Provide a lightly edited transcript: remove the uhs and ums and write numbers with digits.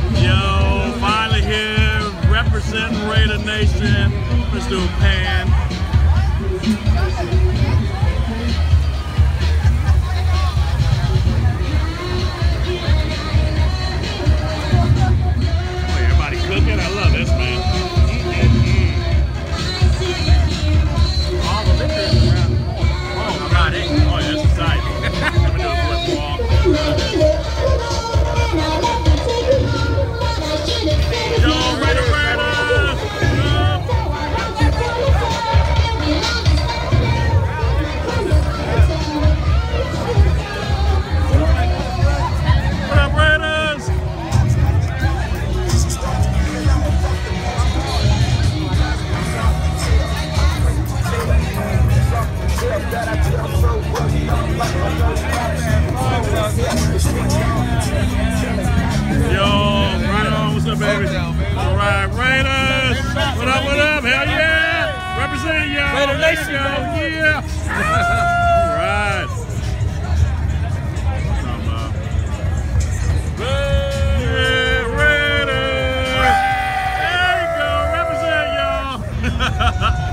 Yo, finally here, representing Raider Nation. Let's do a pan. Oh, everybody cooking? I love this, man. All the liquors around the corner. Oh, God, oh, yeah, that's exciting. Let me do a flip walk. Yo, Raider Raiders! What up, Raiders? Yo, right on. What's up, baby? All right, Raiders. What up, what up? Hell yeah. Represent y'all. Raider Nation. Yeah. All right. What's up, man? Yeah, Raiders. There you go. Represent y'all.